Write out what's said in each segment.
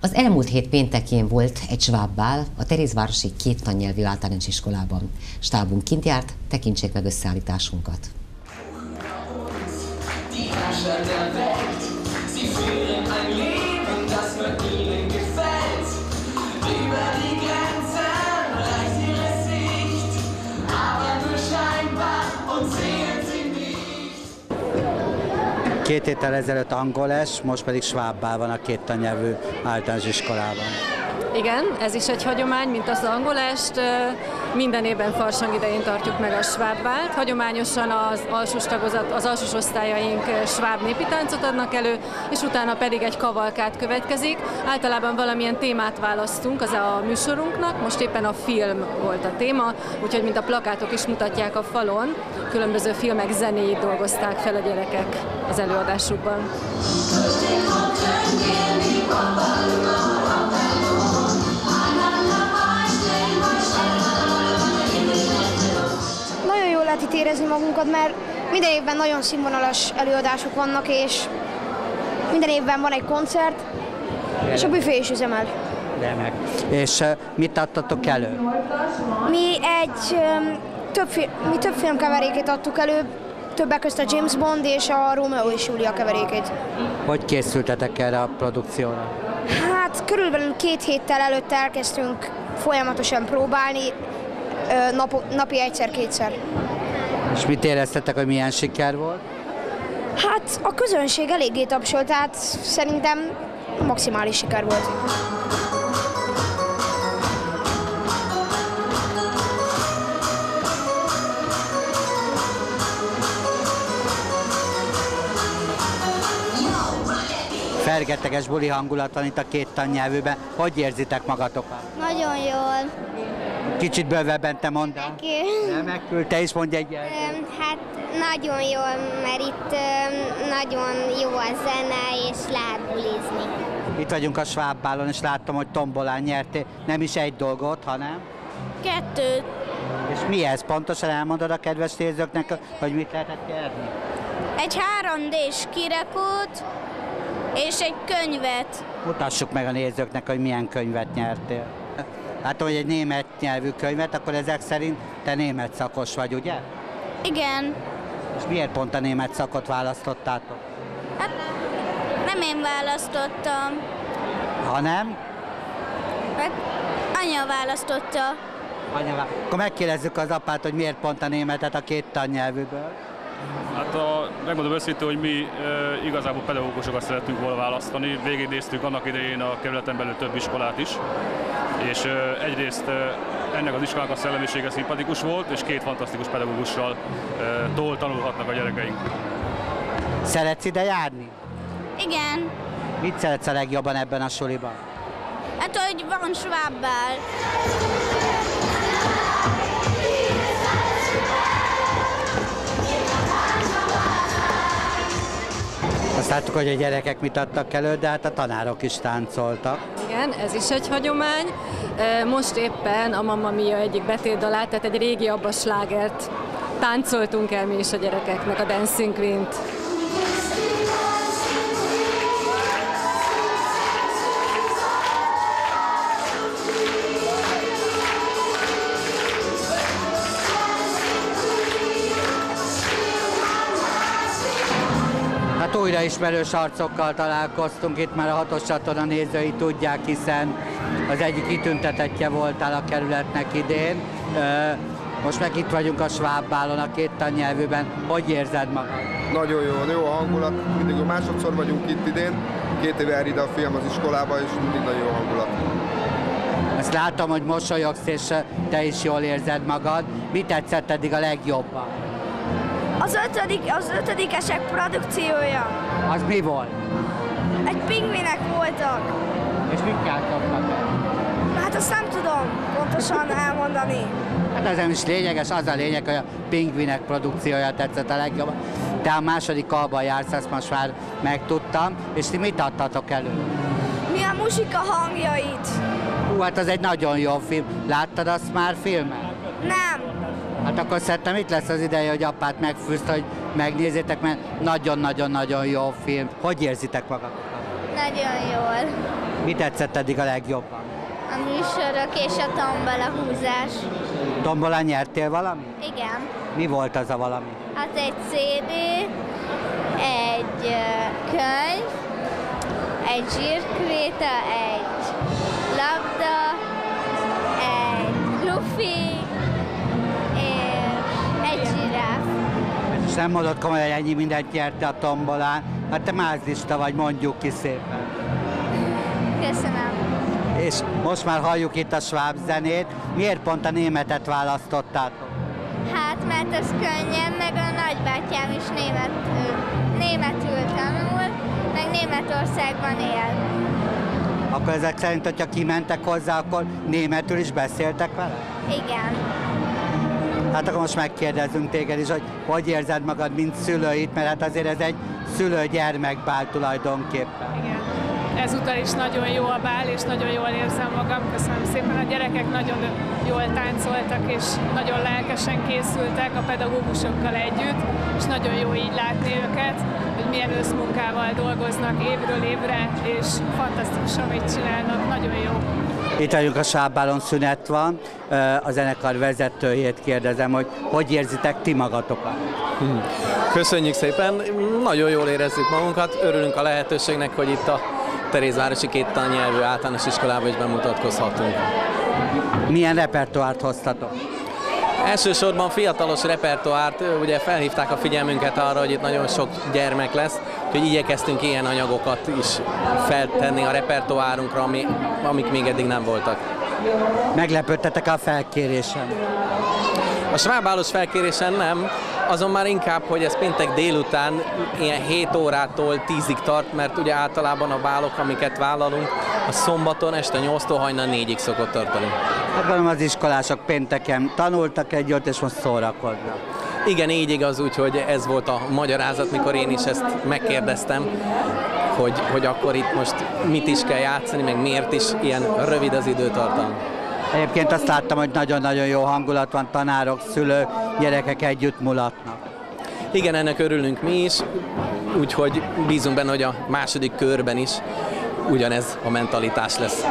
Az elmúlt hét péntekén volt egy svábbál a Terézvárosi két tannyelvű általános iskolában. Stábunk kint járt, tekintsék meg összeállításunkat. Két héttel ezelőtt angoles, most pedig svábbál van a két tannyelvű általános iskolában. Igen, ez is egy hagyomány, mint az angolest. Minden évben farsang idején tartjuk meg a svábbált. Hagyományosan az alsós osztályaink sváb népi táncot adnak elő, és utána pedig egy kavalkád következik. Általában valamilyen témát választunk, az a műsorunknak. Most éppen a film volt a téma, úgyhogy mint a plakátok is mutatják a falon, különböző filmek zenéit dolgozták fel a gyerekek az előadásukban. Nagyon jól lehet itt érezni magunkat, mert minden évben nagyon színvonalas előadások vannak, és minden évben van egy koncert, és a büfé is üzemel. Remek. És mit adtatok elő? Mi több filmkeverékét adtuk elő, többek közt a James Bond és a Romeo és Julia keverékét. Hogy készültetek erre a produkcióra? Hát körülbelül 2 héttel előtte elkezdtünk folyamatosan próbálni, napi egyszer-kétszer. És mit éreztetek, hogy milyen siker volt? Hát a közönség eléggé tapsolt, tehát szerintem maximális siker volt. Fergeteges buli hangulat van itt a két tannyelvűben. Hogy érzitek magatokat? Nagyon jól. Kicsit bővebben te mondd el. Remekül, te is mondj egyet. Hát nagyon jól, mert itt nagyon jó a zene, és lehet bulizni. Itt vagyunk a svábbálon, és láttam, hogy tombolán nyertél. Nem is egy dolgot, hanem? 2. És mi ez? Pontosan elmondod a kedves nézőknek, hogy mit lehetett nyerni? Egy 3D-s kirakót, és egy könyvet. Mutassuk meg a nézőknek, hogy milyen könyvet nyertél. Látom, hogy egy német nyelvű könyvet, akkor ezek szerint te német szakos vagy, ugye? Igen. És miért pont a német szakot választottátok? Hát nem én választottam. Hanem? Hát anya választotta. Akkor megkérdezzük az apát, hogy miért pont a németet a két tannyelvűből. Hát megmondom őszintén, hogy mi igazából pedagógusokat szerettünk volna választani. Végignéztünk annak idején a kerületen belül több iskolát is, és egyrészt ennek az iskolának a szellemisége szimpatikus volt, és két fantasztikus pedagógussal tanulhatnak a gyerekeink. Szeretsz ide járni? Igen. Mit szeretsz a legjobban ebben a suliban? Hát, hogy van svábbál. Azt láttuk, hogy a gyerekek mit adtak elő, de hát a tanárok is táncoltak. Igen, ez is egy hagyomány. Most éppen a Mamma Mia egyik betétdalát, tehát egy régi abba slágert táncoltunk el mi is a gyerekeknek, a Dancing Queen-t. Hát újra ismerős arcokkal találkoztunk itt, mert a 6-os csatorna nézői tudják, hiszen az egyik kitüntetettje voltál a kerületnek idén. Most meg itt vagyunk a svábbálon, a két tannyelvűben. Hogy érzed magad? Nagyon jó a hangulat, mindig másodszor vagyunk itt idén. 2 éve elide a film az iskolába, és mindig nagyon jó hangulat. Ezt látom, hogy mosolyogsz, és te is jól érzed magad. Mi tetszett eddig a legjobban? Az ötödikesek produkciója. Az mi volt? Egy pingvinek voltak. És mit játszottak? Hát azt nem tudom pontosan elmondani. Hát ez nem is lényeges, az a lényeg, hogy a pingvinek produkciója tetszett a legjobban. Te a második alban jársz, ezt most már megtudtam, és ti mit adtatok elő? Mi a muzsika hangjait? Hát az egy nagyon jó film. Láttad azt már filmen? Nem. Hát akkor szerintem itt lesz az ideje, hogy apát megfűzt, hogy megnézzétek, mert nagyon-nagyon-nagyon jó film. Hogy érzitek magatokat? Nagyon jól. Mi tetszett eddig a legjobban? A műsorok és a tombolahúzás. Tombolán nyertél valami? Igen. Mi volt az a valami? Hát egy CD, egy könyv, egy zsírkréta, egy labda, egy lufi, és egy zsiráf. És nem mondod komolyan, hogy ennyi mindent nyerte a tombolán? Hát te mázlista vagy, mondjuk ki szépen. Köszönöm. És most már halljuk itt a sváb zenét. Miért pont a németet választottátok? Hát, mert ez könnyebb, meg a nagybátyám is németül tanul, meg Németországban él. Akkor ezek szerint, hogyha kimentek hozzá, akkor németül is beszéltek vele? Igen. Hát akkor most megkérdezünk téged is, hogy hogy érzed magad, mint szülőit, mert hát azért ez egy szülő-gyermekbál tulajdonképpen. Igen. Ezúttal is nagyon jó a bál, és nagyon jól érzem magam. Köszönöm szépen. A gyerekek nagyon jól táncoltak, és nagyon lelkesen készültek a pedagógusokkal együtt, és nagyon jó így látni őket, hogy milyen összmunkával dolgoznak évről évre, és fantasztikus, amit csinálnak. Nagyon jó. Itt vagyunk a Svábbálon, szünet van. A zenekar vezetőjét kérdezem, hogy hogy érzitek ti magatokat? Köszönjük szépen, nagyon jól érezzük magunkat, örülünk a lehetőségnek, hogy itt a Terézvárosi két tannyelvű általános iskolában is bemutatkozhatunk. Milyen repertoárt hoztatok? Elsősorban fiatalos repertoárt, ugye felhívták a figyelmünket arra, hogy itt nagyon sok gyermek lesz, úgyhogy igyekeztünk ilyen anyagokat is feltenni a repertoárunkra, amik még eddig nem voltak. Meglepődtetek a felkérésen? A svábálos felkérésen nem, azon már inkább, hogy ez péntek délután ilyen 7 órától 10-ig tart, mert ugye általában a bálok, amiket vállalunk, a szombaton este 8-tól hajnal 4-ig szokott tartani. Hát gondolom az iskolások pénteken tanultak együtt, és most szórakoznak. Igen, így igaz, úgyhogy ez volt a magyarázat, mikor én is ezt megkérdeztem, hogy akkor itt most mit is kell játszani, meg miért is ilyen rövid az időtartam. Egyébként azt láttam, hogy nagyon-nagyon jó hangulat van, tanárok, szülők, gyerekek együtt mulatnak. Igen, ennek örülünk mi is, úgyhogy bízunk benne, hogy a második körben is ugyanez a mentalitás lesz.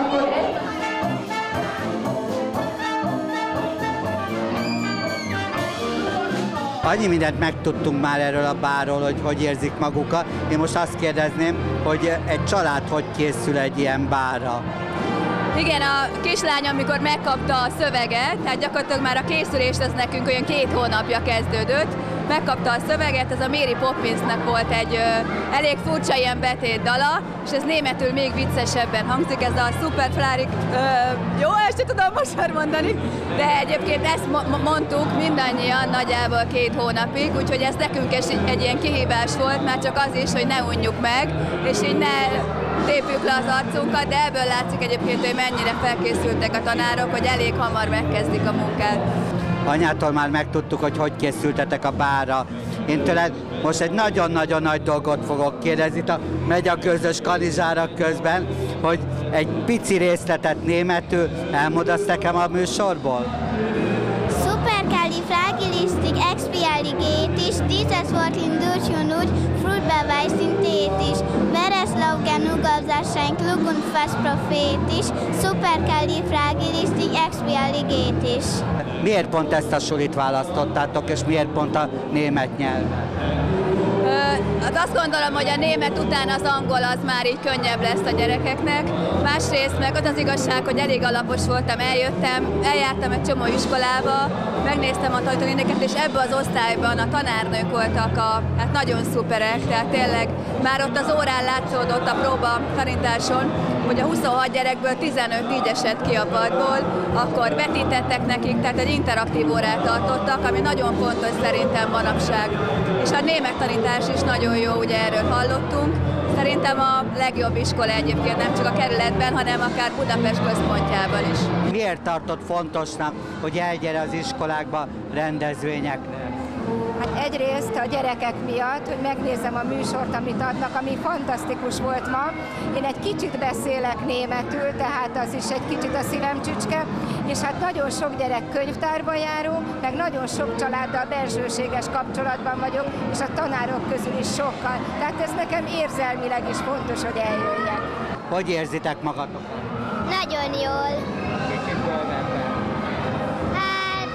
Annyi mindent megtudtunk már erről a bálról, hogy érzik magukat. Én most azt kérdezném, hogy egy család hogy készül egy ilyen bálra? Igen, a kislány, amikor megkapta a szöveget, tehát gyakorlatilag már a készülés az nekünk olyan 2 hónapja kezdődött, megkapta a szöveget, ez a Mary Poppinsnak volt egy elég furcsa ilyen betétdala, és ez németül még viccesebben hangzik, ez a Superflarik, jó, ezt sem tudom most már mondani, de egyébként ezt mondtuk mindannyian nagyjából 2 hónapig, úgyhogy ez nekünk is egy ilyen kihívás volt, már csak az is, hogy ne unjuk meg, és így ne tépjük le az arcunkat, de ebből látszik egyébként, hogy mennyire felkészültek a tanárok, hogy elég hamar megkezdik a munkát. Anyától már megtudtuk, hogy készültetek a bálra. Én tőled most egy nagyon-nagyon nagy dolgot fogok kérdezni, itt megy a közös kanizsárak közben, hogy egy pici részletet németül elmondasz nekem a műsorból? Supercalifragilisticexpialidocious, dieses Wort in Deutsch und Nutsch, Fruchtbeweis synthetisch, Vereslaugen Ugavzaschein klug und fast prophetisch, Supercalifragilisticexpialidocious. Miért pont ezt a sulit választottátok, és miért pont a német nyelvet? Hát azt gondolom, hogy a német után az angol az már így könnyebb lesz a gyerekeknek. Másrészt meg az az igazság, hogy elég alapos voltam, eljártam egy csomó iskolába, megnéztem a tanítónéneket, és ebbe az osztályban a tanárnők voltak hát nagyon szuperek, tehát tényleg már ott az órán látszódott a próba tanításon, hogy a 26 gyerekből 15 így esett ki a padból, akkor vetítettek nekik, tehát egy interaktív órát tartottak, ami nagyon fontos szerintem manapság. És a német tanítás is nagyon jó, ugye erről hallottunk. Szerintem a legjobb iskola egyébként nem csak a kerületben, hanem akár Budapest központjában is. Miért tartott fontosnak, hogy elgyere az iskolákba rendezvényekre? Hát egyrészt a gyerekek miatt, hogy megnézem a műsort, amit adnak, ami fantasztikus volt ma. Én egy kicsit beszélek németül, tehát az is egy kicsit a szívem csücske, és hát nagyon sok gyerek könyvtárba járó, meg nagyon sok családdal bensőséges kapcsolatban vagyok, és a tanárok közül is sokkal. Tehát ez nekem érzelmileg is fontos, hogy eljöjjek. Hogy érzitek magatokat? Nagyon jól. Kicsit bővebben. Hát...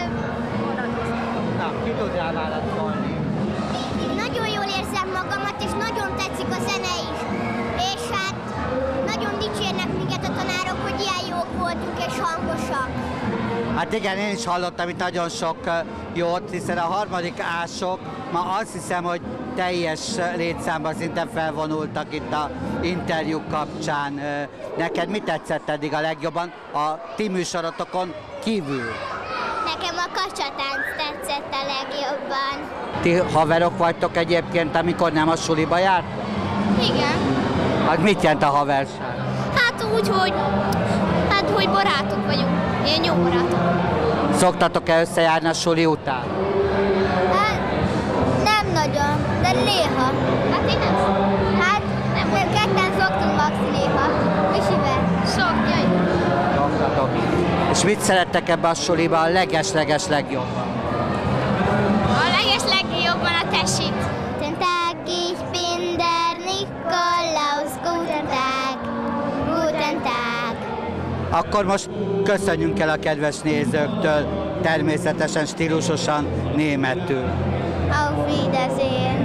Na, ki tud rá válaszolni? Nagyon jól érzem magamat, és nagyon tetszik a zene is. És hát nagyon dicsérnek minket a tanárok, hogy ilyen jók voltunk és hangosak. Hát igen, én is hallottam itt nagyon sok jót, hiszen a harmadik ások ma azt hiszem, hogy teljes létszámban szinte felvonultak itt a interjúk kapcsán. Neked mi tetszett eddig a legjobban a ti műsorotokon kívül? Nekem a kacsatánc tetszett a legjobban. Ti haverok vagytok egyébként, amikor nem a suliba jártok? Igen. Hát mit jelent a haverság? Hát úgy, hogy barátok vagyunk. Én jó barátok. Szoktatok-e összejárni a suli után? Hát nem nagyon, de néha. Hát én nem. Hát nem, ketten szoktunk maxi néha. Misivel. Sokjai. Szoktatok. És mit szerettek ebbe a suliba a leges legjobban? A legjobban a tesit. Guten Tag, ich bin der Nikolaus. Guten Tag. Guten Tag. Akkor most köszönjünk el a kedves nézőktől, természetesen stílusosan németül. Auf Wiedersehen.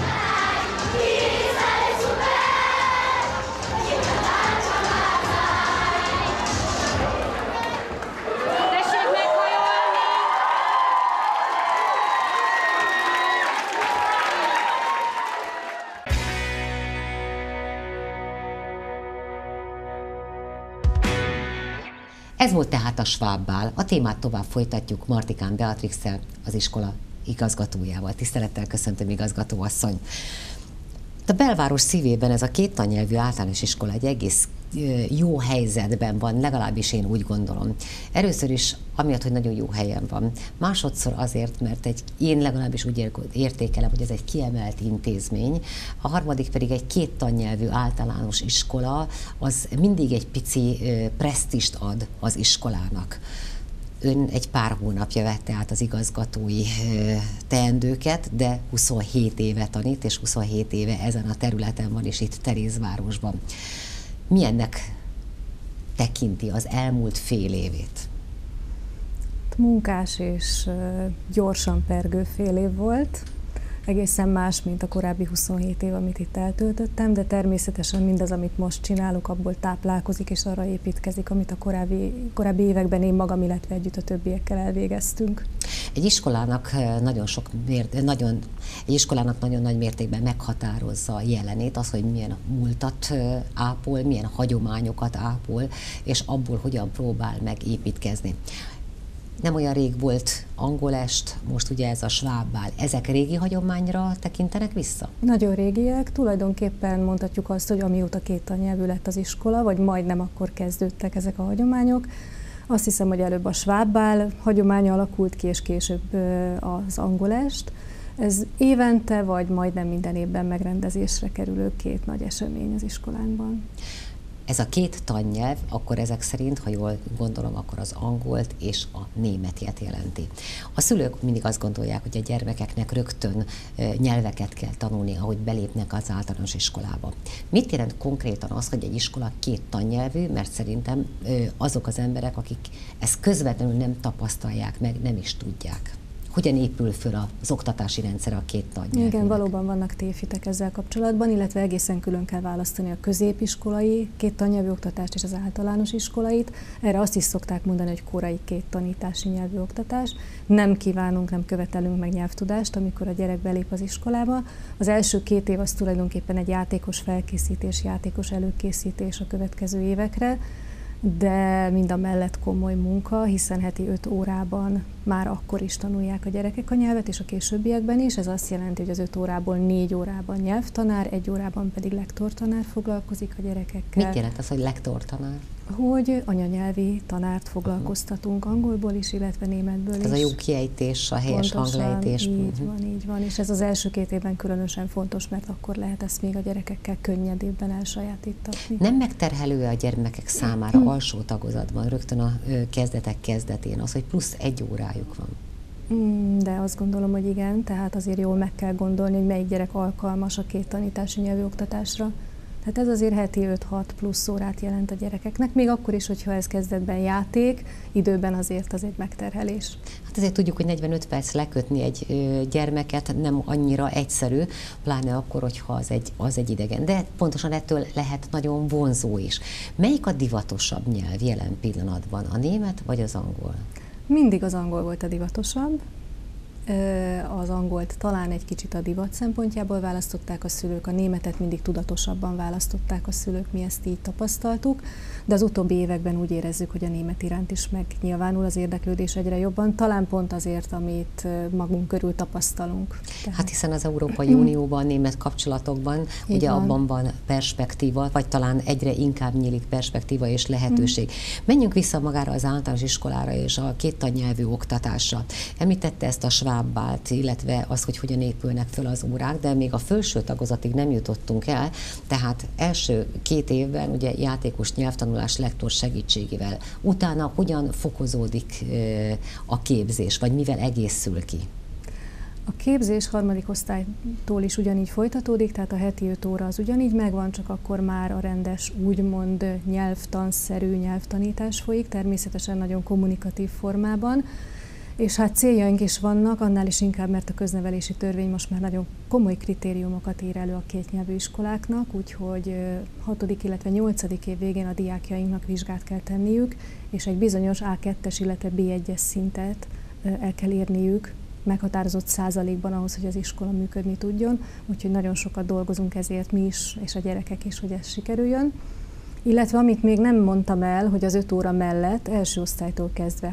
Ez volt tehát a Schwab-bál. A témát tovább folytatjuk Martikán Beatrixszel, az iskola igazgatójával. Tisztelettel köszöntöm, igazgatóasszony. A belváros szívében ez a két tannyelvű általános iskola egy egész jó helyzetben van, legalábbis én úgy gondolom. Először is amiatt, hogy nagyon jó helyen van. Másodszor azért, mert én legalábbis úgy értékelem, hogy ez egy kiemelt intézmény. A harmadik pedig egy két tannyelvű általános iskola, az mindig egy pici presztist ad az iskolának. Ön egy pár hónapja vette át az igazgatói teendőket, de 27 éve tanít, és 27 éve ezen a területen van, és itt Terézvárosban. Milyennek tekinti az elmúlt fél évét? Munkás és gyorsan pergő fél év volt. Egészen más, mint a korábbi 27 év, amit itt eltöltöttem, de természetesen mindaz, amit most csinálok, abból táplálkozik és arra építkezik, amit a korábbi években én magam, illetve együtt a többiekkel elvégeztünk. Egy iskolának nagyon nagy mértékben meghatározza a jelenét, az, hogy milyen múltat ápol, milyen hagyományokat ápol, és abból hogyan próbál meg építkezni. Nem olyan rég volt angolest, most ugye ez a Schwab-bál. Ezek régi hagyományra tekintenek vissza? Nagyon régiek. Tulajdonképpen mondhatjuk azt, hogy amióta két tannyelvű lett az iskola, vagy majdnem akkor kezdődtek ezek a hagyományok. Azt hiszem, hogy előbb a Schwab-bál hagyománya alakult ki, és később az angolest. Ez évente, vagy majdnem minden évben megrendezésre kerülő két nagy esemény az iskolánkban. Ez a két tannyelv, akkor ezek szerint, ha jól gondolom, akkor az angolt és a németet jelenti. A szülők mindig azt gondolják, hogy a gyermekeknek rögtön nyelveket kell tanulni, ahogy belépnek az általános iskolába. Mit jelent konkrétan az, hogy egy iskola két tannyelvű, mert szerintem azok az emberek, akik ezt közvetlenül nem tapasztalják meg, nem is tudják. Hogyan épül föl az oktatási rendszer a két tannyelvűnek? Igen, valóban vannak tévhitek ezzel kapcsolatban, illetve egészen külön kell választani a középiskolai két tannyelvű oktatást és az általános iskolait. Erre azt is szokták mondani, hogy korai két tanítási nyelvű oktatás. Nem kívánunk, nem követelünk meg nyelvtudást, amikor a gyerek belép az iskolába. Az első 2 év az tulajdonképpen egy játékos felkészítés, játékos előkészítés a következő évekre, de mindamellett komoly munka, hiszen heti 5 órában már akkor is tanulják a gyerekek a nyelvet, és a későbbiekben is. Ez azt jelenti, hogy az 5 órából 4 órában nyelvtanár, 1 órában pedig lektortanár foglalkozik a gyerekekkel. Mit jelent az, hogy lektortanár? Hogy anyanyelvi tanárt foglalkoztatunk angolból is, illetve németből is. Ez a jó kiejtés, a helyes hanglejtés. Így van, és ez az első 2 évben különösen fontos, mert akkor lehet ezt még a gyerekekkel könnyedébben elsajátítatni. Nem megterhelő a gyermekek számára alsó tagozatban, rögtön a kezdetek kezdetén az, hogy plusz 1 órájuk van? De azt gondolom, hogy igen, tehát azért jól meg kell gondolni, hogy melyik gyerek alkalmas a két tanítási nyelvű oktatásra. Tehát ez azért heti 5-6 plusz órát jelent a gyerekeknek, még akkor is, hogyha ez kezdetben játék, időben azért az egy megterhelés. Hát azért tudjuk, hogy 45 perc lekötni egy gyermeket nem annyira egyszerű, pláne akkor, hogyha az egy idegen. De pontosan ettől lehet nagyon vonzó is. Melyik a divatosabb nyelv jelen pillanatban? A német vagy az angol? Mindig az angol volt a divatosabb. Az angolt talán egy kicsit a divat szempontjából választották a szülők, a németet mindig tudatosabban választották a szülők, mi ezt így tapasztaltuk, de az utóbbi években úgy érezzük, hogy a német iránt is megnyilvánul az érdeklődés egyre jobban, talán pont azért, amit magunk körül tapasztalunk. Hát hiszen az Európai Unióban, német kapcsolatokban ugye abban van perspektíva, vagy talán egyre inkább nyílik perspektíva és lehetőség. Menjünk vissza magára az általános iskolára és a két tannyelvű oktatásra. Említette ezt a svábbált, illetve az, hogy hogyan épülnek föl az órák, de még a felső tagozatig nem jutottunk el, tehát első 2 évben ugye játékos nyelvtanulás lektor segítségével. Utána hogyan fokozódik a képzés, vagy mivel egészül ki? A képzés 3. osztálytól is ugyanígy folytatódik, tehát a heti 5 óra az ugyanígy megvan, csak akkor már a rendes, úgymond nyelvtanszerű nyelvtanítás folyik, természetesen nagyon kommunikatív formában. És hát céljaink is vannak, annál is inkább, mert a köznevelési törvény most már nagyon komoly kritériumokat ír elő a kétnyelvű iskoláknak, úgyhogy 6., illetve 8. év végén a diákjainknak vizsgát kell tenniük, és egy bizonyos A2-es, illetve B1-es szintet el kell érniük meghatározott százalékban ahhoz, hogy az iskola működni tudjon, úgyhogy nagyon sokat dolgozunk ezért mi is, és a gyerekek is, hogy ez sikerüljön. Illetve amit még nem mondtam el, hogy az 5 óra mellett első osztálytól kezdve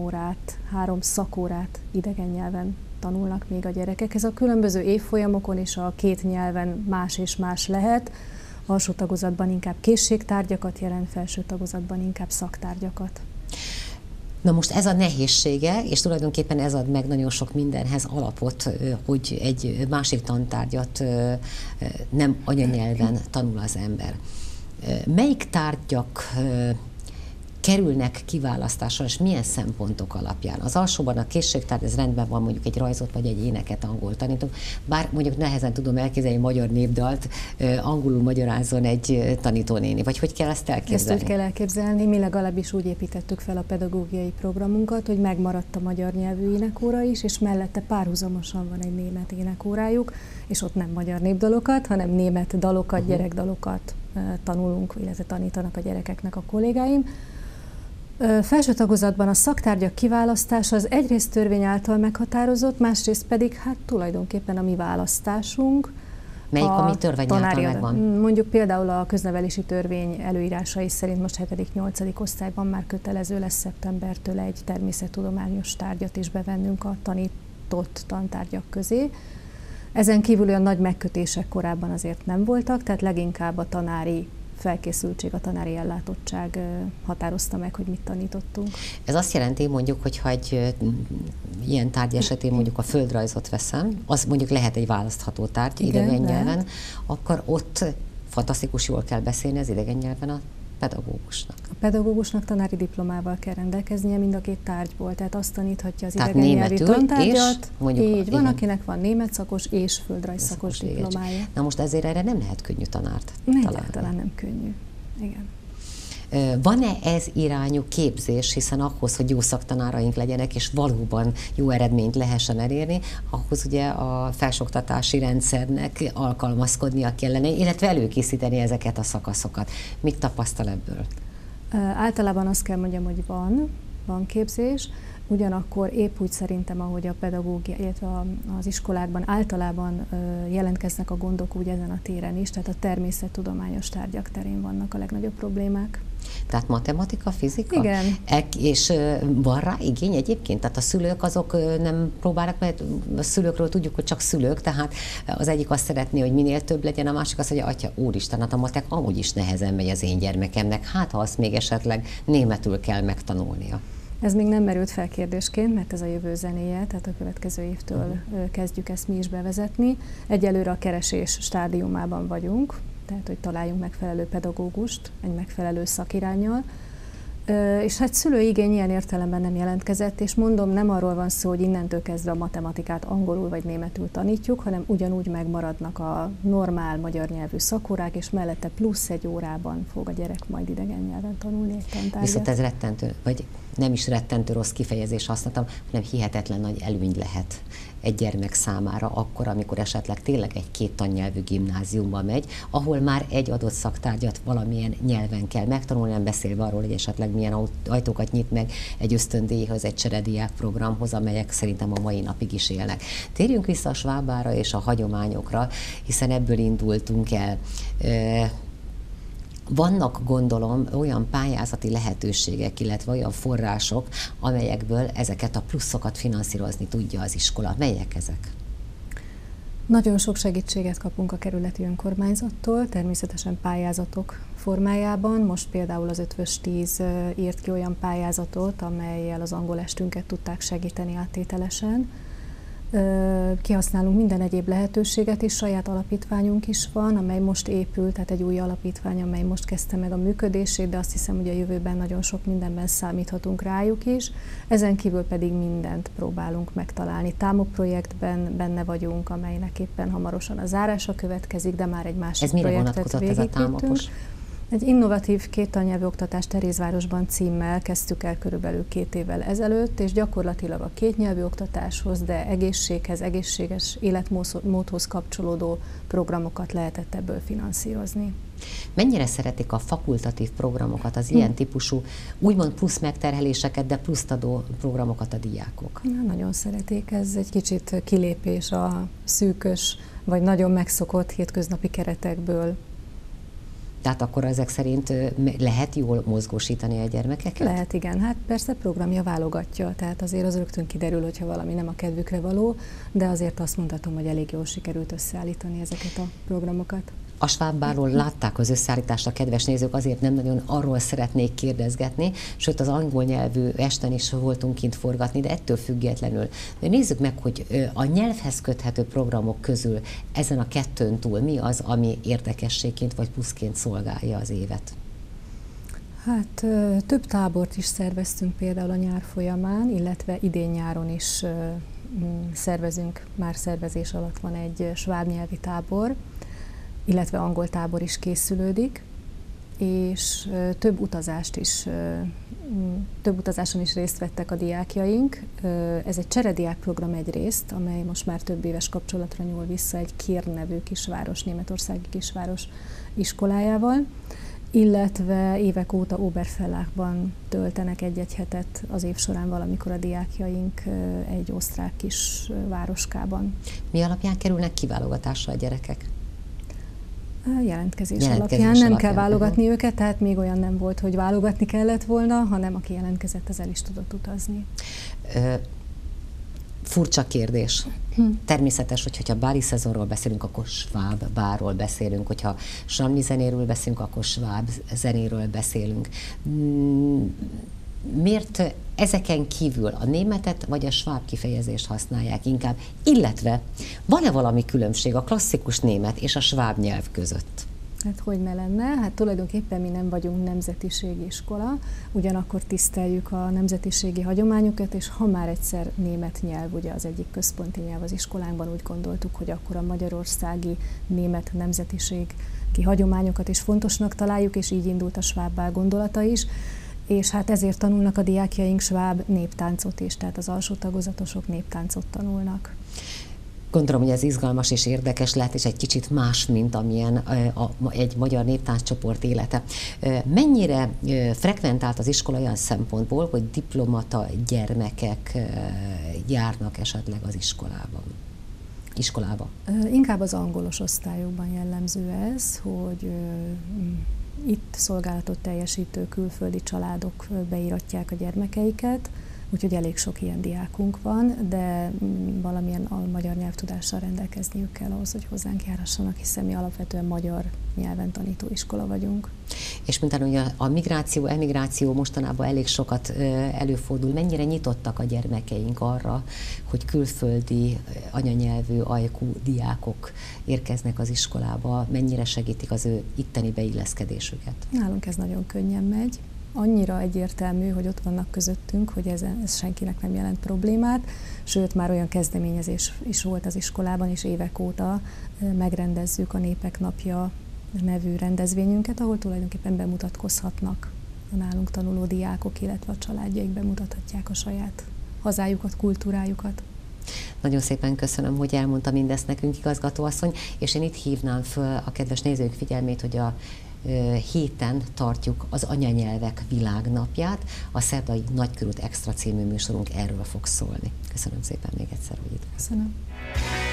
3 szakórát idegen nyelven tanulnak még a gyerekek. Ez a különböző évfolyamokon és a 2 nyelven más és más lehet. Alsó tagozatban inkább készségtárgyakat jelent, felső tagozatban inkább szaktárgyakat. Na most ez a nehézsége, és tulajdonképpen ez ad meg nagyon sok mindenhez alapot, hogy egy másik tantárgyat nem anyanyelven tanul az ember. Melyik tárgyak kerülnek kiválasztásra, és milyen szempontok alapján? Az alsóban a készségtárgy, ez rendben van, mondjuk egy rajzot vagy egy éneket angol tanítunk, bár mondjuk nehezen tudom elképzelni magyar népdalt, angolul magyarázzon egy tanítónéni, vagy hogy kell ezt elképzelni? Ezt úgy kell elképzelni, mi legalábbis úgy építettük fel a pedagógiai programunkat, hogy megmaradt a magyar nyelvű énekóra is, és mellette párhuzamosan van egy német énekórájuk, és ott nem magyar népdalokat, hanem német dalokat, gyerekdalokat tanulunk, illetve tanítanak a gyerekeknek a kollégáim. Felső tagozatban a szaktárgyak kiválasztása az egyrészt törvény által meghatározott, másrészt pedig hát tulajdonképpen a mi választásunk. Melyik, ami törvény által megvan? Mondjuk például a köznevelési törvény előírásai szerint most 7.-8. osztályban már kötelező lesz szeptembertől egy természettudományos tárgyat is bevennünk a tanított tantárgyak közé. Ezen kívül olyan nagy megkötések korábban azért nem voltak, tehát leginkább a tanári felkészültség, a tanári ellátottság határozta meg, hogy mit tanítottunk. Ez azt jelenti, mondjuk, hogyha egy ilyen tárgy esetén mondjuk a földrajzot veszem, az mondjuk lehet egy választható tárgy idegen nyelven, akkor ott fantasztikus jól kell beszélni az idegen nyelven a pedagógusnak. A pedagógusnak tanári diplomával kell rendelkeznie mind a 2 tárgyból, tehát azt taníthatja az idegen nyelvi tantárgyat. Így van, akinek van német szakos és földrajz szakos diplomája. Na most ezért erre nem lehet könnyű tanárt találni. Talán nem könnyű. Igen. Van-e ez irányú képzés, hiszen ahhoz, hogy jó szaktanáraink legyenek, és valóban jó eredményt lehessen elérni, ahhoz ugye a felsőoktatási rendszernek alkalmazkodnia kellene, illetve előkészíteni ezeket a szakaszokat. Mit tapasztal ebből? Általában azt kell mondjam, hogy van képzés, ugyanakkor épp úgy szerintem, ahogy a pedagógia, illetve az iskolákban általában jelentkeznek a gondok úgy ezen a téren is, tehát a természettudományos tárgyak terén vannak a legnagyobb problémák. Tehát matematika, fizika? Igen. És van rá igény egyébként? Tehát a szülők azok nem próbálnak, mert a szülőkről tudjuk, hogy csak szülők, tehát az egyik azt szeretné, hogy minél több legyen, a másik azt mondja, atya, úristen, hát a matek amúgy is nehezen megy az én gyermekemnek, hát ha azt még esetleg németül kell megtanulnia. Ez még nem merült fel kérdésként, mert ez a jövő zenéje, tehát a következő évtől kezdjük ezt mi is bevezetni. Egyelőre a keresés stádiumában vagyunk, tehát hogy találjunk megfelelő pedagógust, egy megfelelő szakiránnyal. És hát szülői igény ilyen értelemben nem jelentkezett, és mondom, nem arról van szó, hogy innentől kezdve a matematikát angolul vagy németül tanítjuk, hanem ugyanúgy megmaradnak a normál magyar nyelvű szakórák, és mellette plusz egy órában fog a gyerek majd idegen nyelven tanulni egy tantárgyat. Viszont ez rettentő, vagy nem is rettentő rossz kifejezés használtam, hanem hihetetlen nagy előny lehet egy gyermek számára akkor, amikor esetleg tényleg egy két tannyelvű gimnáziumba megy, ahol már egy adott szaktárgyat valamilyen nyelven kell megtanulni, nem beszélve arról, hogy esetleg milyen ajtókat nyit meg egy ösztöndíjhoz, egy cserediák programhoz, amelyek szerintem a mai napig is élnek. Térjünk vissza a Schwabára és a hagyományokra, hiszen ebből indultunk el. Vannak, gondolom, olyan pályázati lehetőségek, illetve olyan források, amelyekből ezeket a pluszokat finanszírozni tudja az iskola. Melyek ezek? Nagyon sok segítséget kapunk a kerületi önkormányzattól, természetesen pályázatok formájában. Most például az Ötvös 10 írt ki olyan pályázatot, amellyel az angolestünket tudták segíteni áttételesen. Kihasználunk minden egyéb lehetőséget is, saját alapítványunk is van, amely most épül, tehát egy új alapítvány, amely most kezdte meg a működését, de azt hiszem, hogy a jövőben nagyon sok mindenben számíthatunk rájuk is. Ezen kívül pedig mindent próbálunk megtalálni. Támo projektben benne vagyunk, amelynek éppen hamarosan a zárása következik, de már egy másik projektet végigvittünk. Egy innovatív kéttannyelvű oktatást Terézvárosban címmel kezdtük el körülbelül 2 évvel ezelőtt, és gyakorlatilag a kétnyelvű oktatáshoz, de egészséghez, egészséges életmódhoz kapcsolódó programokat lehetett ebből finanszírozni. Mennyire szeretik a fakultatív programokat, az ilyen típusú, úgymond plusz megterheléseket, de pluszt adó programokat a diákok? Nagyon szeretik, ez egy kicsit kilépés a szűkös, vagy nagyon megszokott hétköznapi keretekből. Tehát akkor ezek szerint lehet jól mozgósítani a gyermekeket? Lehet, igen. Hát persze programja válogatja, tehát azért az rögtön kiderül, hogyha valami nem a kedvükre való, de azért azt mondhatom, hogy elég jól sikerült összeállítani ezeket a programokat. A Schwabáról látták az összeállítást a kedves nézők, azért nem nagyon arról szeretnék kérdezgetni, sőt az angol nyelvű esten is voltunk kint forgatni, de ettől függetlenül. Nézzük meg, hogy a nyelvhez köthető programok közül ezen a kettőn túl mi az, ami érdekességként vagy pluszként szolgálja az évet? Hát több tábort is szerveztünk például a nyár folyamán, illetve idén nyáron is szervezünk, már szervezés alatt van egy sváb nyelvi tábor, illetve angol tábor is készülődik, és több utazáson is részt vettek a diákjaink. Ez egy cserediák program egyrészt, amely most már több éves kapcsolatra nyúl vissza egy Kirn nevű kisváros, németországi kisváros iskolájával, illetve évek óta Oberfellachban töltenek egy-egy hetet az év során valamikor a diákjaink egy osztrák kis városkában. Mi alapján kerülnek kiválogatásra a gyerekek? Jelentkezés alapján. Nem kell válogatni őket, tehát még olyan nem volt, hogy válogatni kellett volna, hanem aki jelentkezett, az el is tudott utazni. Furcsa kérdés. Természetes, hogyha bári szezonról beszélünk, akkor Schwab bárról beszélünk, hogyha samli zenéről beszélünk, akkor Schwab zenéről beszélünk. Miért ezeken kívül a németet vagy a sváb kifejezést használják inkább, illetve van-e valami különbség a klasszikus német és a sváb nyelv között? Hát hogy ne lenne? Hát tulajdonképpen mi nem vagyunk nemzetiségi iskola, ugyanakkor tiszteljük a nemzetiségi hagyományokat, és ha már egyszer német nyelv, ugye az egyik központi nyelv az iskolánkban, úgy gondoltuk, hogy akkor a magyarországi német nemzetiségi hagyományokat is fontosnak találjuk, és így indult a svábbál gondolata is. És hát ezért tanulnak a diákjaink sváb néptáncot is, tehát az alsó tagozatosok néptáncot tanulnak. Gondolom, hogy ez izgalmas és érdekes lehet, és egy kicsit más, mint amilyen egy magyar néptánccsoport élete. Mennyire frekventált az iskola olyan szempontból, hogy diplomata gyermekek járnak esetleg az iskolába? Inkább az angolos osztályokban jellemző ez, hogy itt szolgálatot teljesítő külföldi családok beíratják a gyermekeiket, úgyhogy elég sok ilyen diákunk van, de valamilyen magyar nyelvtudással rendelkezniük kell ahhoz, hogy hozzánk járhassanak, hiszen mi alapvetően magyar nyelven tanító iskola vagyunk. És mint ugye a migráció, emigráció mostanában elég sokat előfordul, mennyire nyitottak a gyermekeink arra, hogy külföldi anyanyelvű ajkú diákok érkeznek az iskolába, mennyire segítik az ő itteni beilleszkedésüket? Nálunk ez nagyon könnyen megy. annyira egyértelmű, hogy ott vannak közöttünk, hogy ez senkinek nem jelent problémát, sőt már olyan kezdeményezés is volt az iskolában, és évek óta megrendezzük a Népek Napja nevű rendezvényünket, ahol tulajdonképpen bemutatkozhatnak a nálunk tanuló diákok, illetve a családjaik bemutathatják a saját hazájukat, kultúrájukat. Nagyon szépen köszönöm, hogy elmondta mindezt nekünk, igazgatóasszony, és én itt hívnám föl a kedves nézők figyelmét, hogy a héten tartjuk az Anyanyelvek Világnapját. A szerdai Nagykörút Extra című műsorunk erről fog szólni. Köszönöm szépen még egyszer, hogy itt. Köszönöm.